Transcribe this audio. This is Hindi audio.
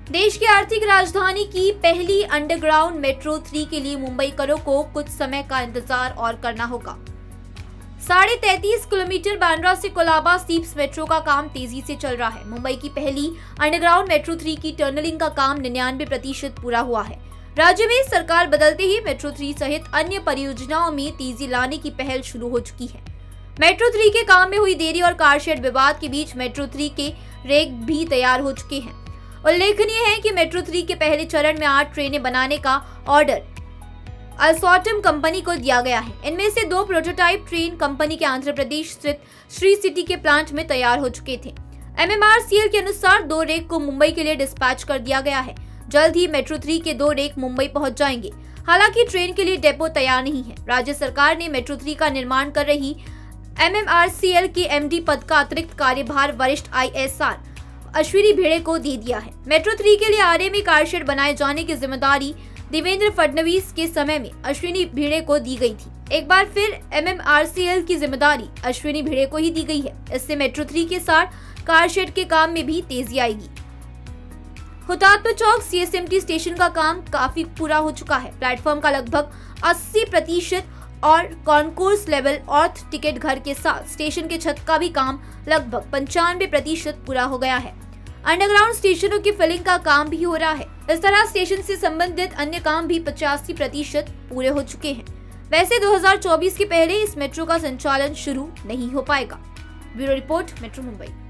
देश की आर्थिक राजधानी की पहली अंडरग्राउंड मेट्रो 3 के लिए मुंबईकरों को कुछ समय का इंतजार और करना होगा। 33.5 किलोमीटर बांद्रा से कोलाबा सीप्स मेट्रो का काम तेजी से चल रहा है। मुंबई की पहली अंडरग्राउंड मेट्रो 3 की टनलिंग का काम 99% पूरा हुआ है। राज्य में सरकार बदलते ही मेट्रो 3 सहित अन्य परियोजनाओं में तेजी लाने की पहल शुरू हो चुकी है। मेट्रो 3 के काम में हुई देरी और कारशेड विवाद के बीच मेट्रो 3 के रेक भी तैयार हो चुके हैं। उल्लेखनीय है कि मेट्रो 3 के पहले चरण में 8 ट्रेनें बनाने का ऑर्डर अल्सॉटम कंपनी को दिया गया है। इनमें से 2 प्रोटोटाइप ट्रेन कंपनी के आंध्र प्रदेश स्थित श्री सिटी के प्लांट में तैयार हो चुके थे। MMRCL के अनुसार 2 रेक को मुंबई के लिए डिस्पैच कर दिया गया है। जल्द ही मेट्रो 3 के 2 रेक मुंबई पहुंच जाएंगे। हालांकि ट्रेन के लिए डेपो तैयार नहीं है। राज्य सरकार ने मेट्रो 3 का निर्माण कर रही MMRCL के MD पद का अतिरिक्त कार्यभार वरिष्ठ ISR अश्विनी भिड़े को दे दिया है। मेट्रो 3 के लिए आरे में कारशेड बनाए जाने की जिम्मेदारी देवेंद्र फडणवीस के समय में अश्विनी भिड़े को दी गई थी। एक बार फिर MMRCL की जिम्मेदारी अश्विनी भिड़े को ही दी गई है। इससे मेट्रो 3 के साथ कारशेड के काम में भी तेजी आएगी। हुतात्मा चौक CSMT स्टेशन का काम काफी पूरा हो चुका है। प्लेटफॉर्म का लगभग 80% और कॉन्कोर्स लेवल ऑर्थ टिकट घर के साथ स्टेशन के छत का भी काम लगभग 95% पूरा हो गया है। अंडरग्राउंड स्टेशनों की फिलिंग का काम भी हो रहा है। इस तरह स्टेशन से संबंधित अन्य काम भी 85% पूरे हो चुके हैं। वैसे 2024 के पहले इस मेट्रो का संचालन शुरू नहीं हो पाएगा। Bureau report, metro Mumbai.